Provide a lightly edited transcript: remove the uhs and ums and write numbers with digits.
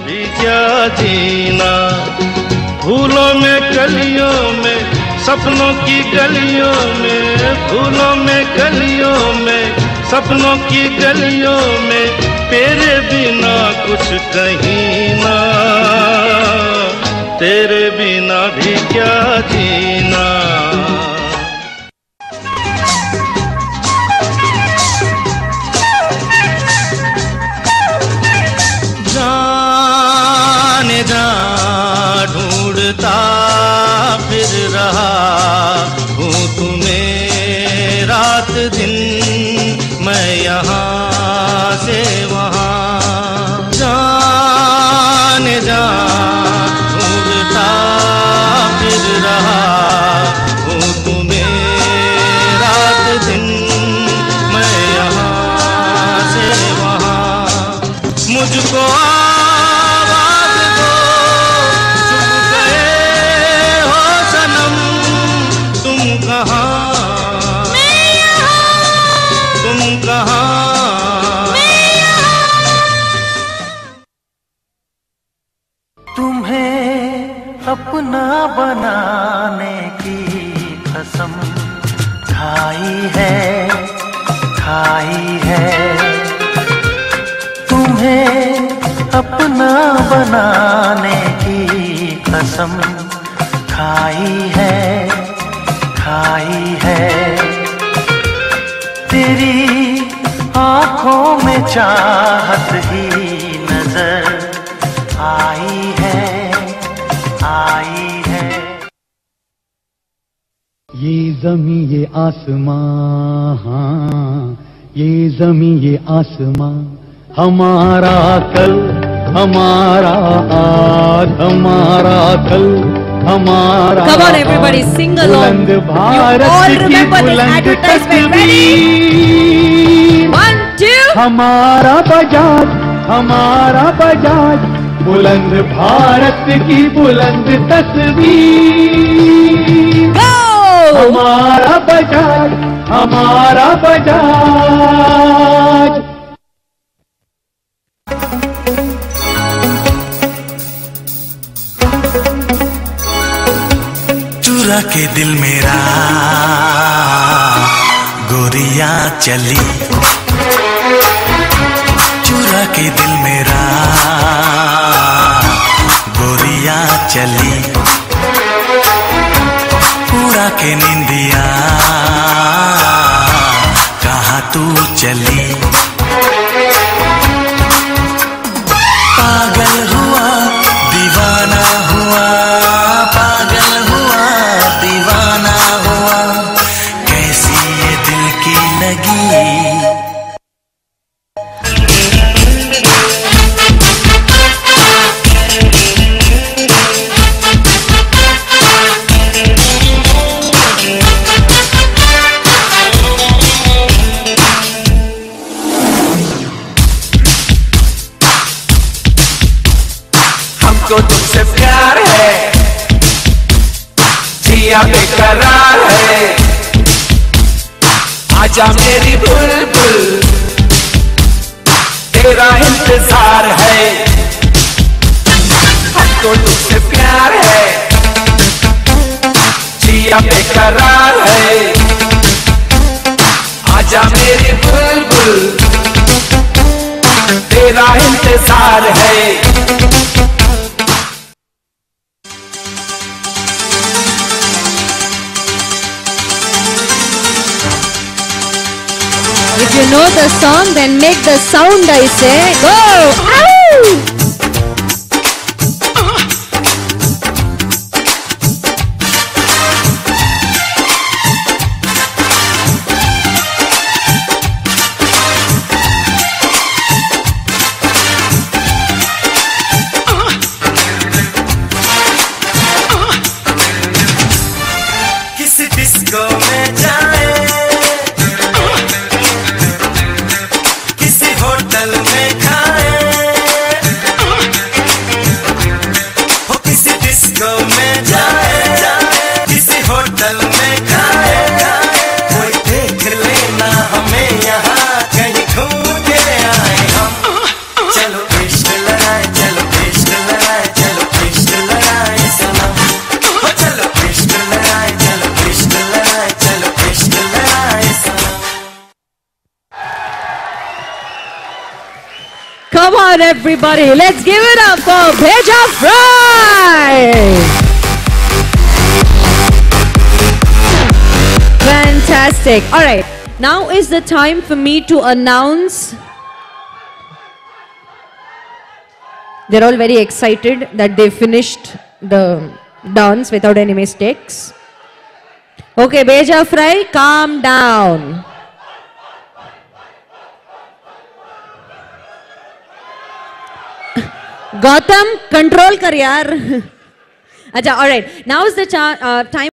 भी क्या जीना। फूलों में कलियों में सपनों की गलियों में, फूलों में कलियों में सपनों की गलियों में, तेरे बिना कुछ कहीं ना, तेरे बिना भी क्या जीना। जाने जा ढूंढता फिर रहा हूँ तुम्हें रात दिन, मैं यहाँ से वहाँ। जाने जा ढूंढता फिर रहा हूँ तुम्हें रात दिन, मैं यहाँ से वहाँ। मुझको आवाज़ दो, चुप गए हो सनम, तुम कहाँ, तुम कहाँ। तुम्हें अपना बनाने की कसम खाई है, खाई है। तुम्हें अपना बनाने की कसम खाई है, खाई है। तेरी आँखों में चाहत ही नजर आई है, आई है। ये ज़मीं ये आसमां, हाँ ये ज़मीं ये आसमां, हमारा कल हमारा आज, हमारा कल हमारा। Come on everybody, sing along. You all remember this advertisement. Ready? 1, 2. हमारा बजाज, हमारा बजाज, बुलंद भारत की बुलंद तस्वीर। Go! हमारा बजाज, हमारा बजाज। चुरा के दिल मेरा गोरिया चली, चुरा के दिल मेरा गोरिया चली, पूरा के निंदिया कहाँ तू चली। पागल हुआ दीवाना हुआ, पागल हुआ दीवाना हुआ, कैसी ये दिल की लगी। हमको तुमसे प्यार है, जिया बेकरार है, आजा मेरी बुलबुल, तेरा इंतजार है। हमको तुमसे प्यार है, जिया बेकरार है, आजा मेरी बुलबुल, तेरा इंतजार है। If you know the song, then make the sound, I say. Go! Ow! किसी डिस्को में जाए, किसी होटल में खाए, Come on, everybody. Let's give it up for Bheja Fry. Fantastic. All right. Now is the time for me to announce. They're all very excited that they finished the dance without any mistakes. Okay, Bheja Fry, calm down. Gautam, control kar yaar. Acha, all right. Now is the time.